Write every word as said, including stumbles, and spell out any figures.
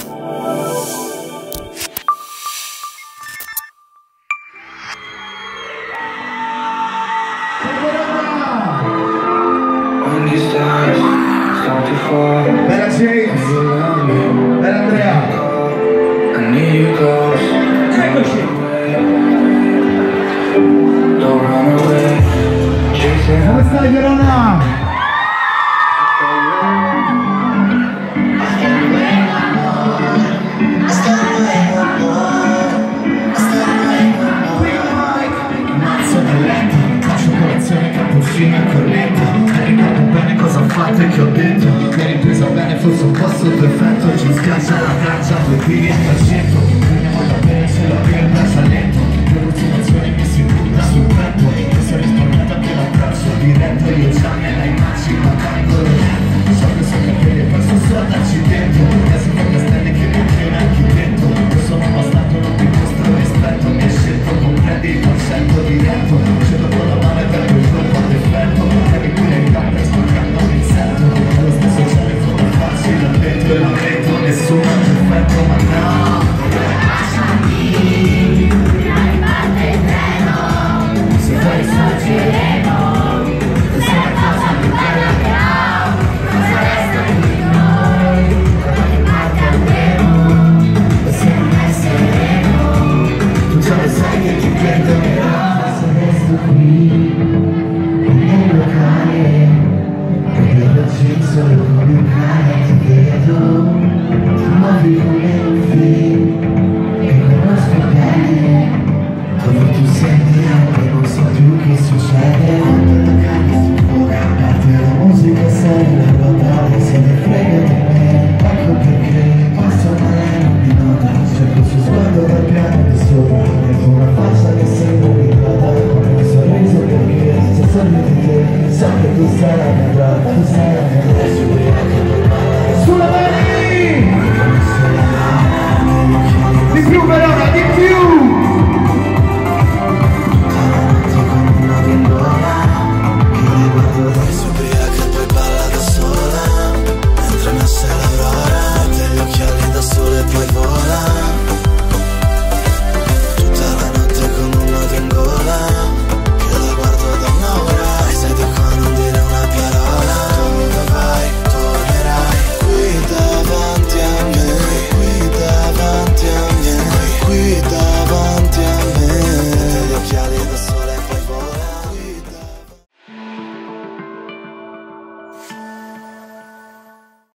Bella James, bella Andrea. Eccoci. Come stai Verona? Mazzo nel letto, faccio colazione, cappuccino e cornetto. E ricordo bene cosa ho fatto e che ho detto. Mi hai ripresa bene, forse un po' sotto effetto. Ci schiaccia la traccia, due piedi e trecento. Prendiamo da bene, ce l'ho io il braccialetto. Due continuazioni mi si butta sul petto. Mi sono risparmiato anche l'abbraccio diretto. Io già me la immagino angolo. So che sono capelli e poi sono solo darci dentro. E si fa castelli che non c'è un architetto. Io sono bastardo, non ti mostro rispetto. Mi hai scelto, comprendi il concetto diretto. C'è dopo la mano e per quel colpo d'effetto. Devi pure in campo sporcando un insetto. Allo stesso cielo in fondo facile, ho detto e l'ho detto. Nessuno è perfetto, ma no.